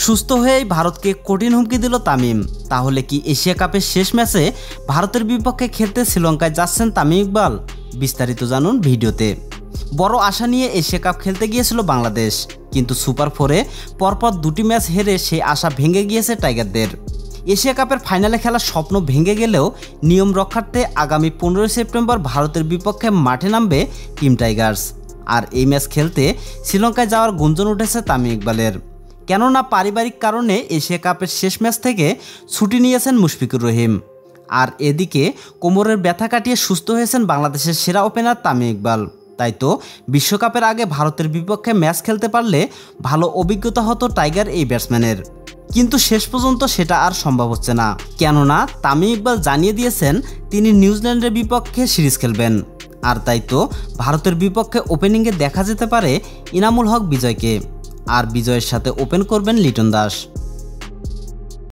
সুস্থ হয়েই ভারতকে কঠিন হুমকি দিল তামিম। তাহলে কি এশিয়া কাপের শেষ ম্যাচে ভারতের বিপক্ষে খেলতে শ্রীলঙ্কায় যাচ্ছেন তামিম ইকবাল? বিস্তারিত জানুন ভিডিওতে। বড় আশা নিয়ে এশিয়া কাপ খেলতে গিয়েছিল বাংলাদেশ, কিন্তু সুপার ফোরে পরপর দুটি ম্যাচ হেরে সেই আশা ভেঙে গিয়েছে টাইগারদের। এশিয়া কাপের ফাইনালে খেলার স্বপ্ন ভেঙে গেলেও নিয়ম রক্ষার্থে আগামী 15 সেপ্টেম্বর ভারতের বিপক্ষে মাঠে নামবে টিম টাইগার্স। আর এই ম্যাচ খেলতে শ্রীলঙ্কায় যাওয়ার গুঞ্জন উঠেছে তামিম ইকবালের। কেননা পারিবারিক কারণে এশিয়া কাপের শেষ ম্যাচ থেকে ছুটি নিয়েছেন মুশফিকুর রহিম। আর এদিকে কোমরের ব্যথা কাটিয়ে সুস্থ হয়েছেন বাংলাদেশের সেরা ওপেনার তামিম ইকবাল। তাই তো বিশ্বকাপের আগে ভারতের বিপক্ষে ম্যাচ খেলতে পারলে ভালো অভিজ্ঞতা হতো টাইগার এই ব্যাটসম্যানের। কিন্তু শেষ পর্যন্ত সেটা আর সম্ভব হচ্ছে না, কেননা তামিম ইকবাল জানিয়ে দিয়েছেন তিনি নিউজিল্যান্ডের বিপক্ষে সিরিজ খেলবেন। আর তাই তো ভারতের বিপক্ষে ওপেনিংয়ে দেখা যেতে পারে ইনামুল হক বিজয়কে, আর বিজয়ের সাথে ওপেন করবেন লিটন দাস।